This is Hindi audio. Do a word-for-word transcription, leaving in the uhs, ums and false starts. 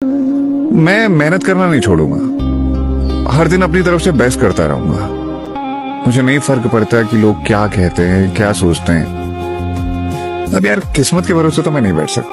मैं मेहनत करना नहीं छोड़ूंगा, हर दिन अपनी तरफ से बेस्ट करता रहूंगा। मुझे नहीं फर्क पड़ता कि लोग क्या कहते हैं, क्या सोचते हैं। अब यार किस्मत के भरोसे तो मैं नहीं बैठ सकता।